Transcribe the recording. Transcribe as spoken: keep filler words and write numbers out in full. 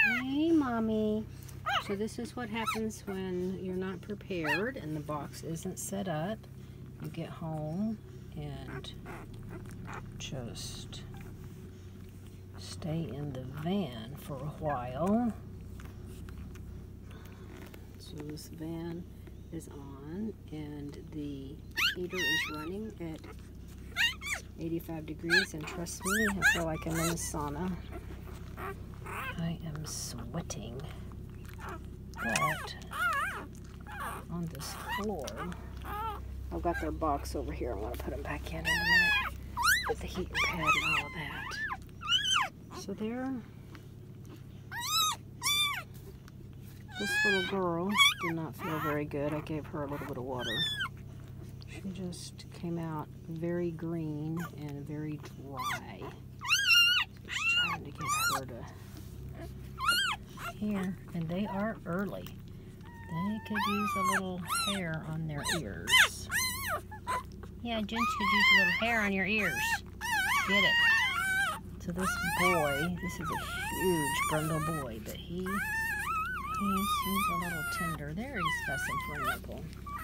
Hey, Mommy. So this is what happens when you're not prepared and the box isn't set up. You get home and just stay in the van for a while. So this van is on and the heater is running at eighty-five degrees, and trust me, I feel like I'm in a sauna. I am sweating, but on this floor, I've got their box over here. I'm going to put them back in in a minute with the heating pad and all of that. So there, this little girl did not feel very good. I gave her a little bit of water. She just came out very green and very dry. So just trying to get her to here, and they are early. They could use a little hair on their ears. Yeah, Jinx could use a little hair on your ears. Get it? So this boy, this is a huge brindle boy, but he he seems a little tender. There, he's fussing for a nipple.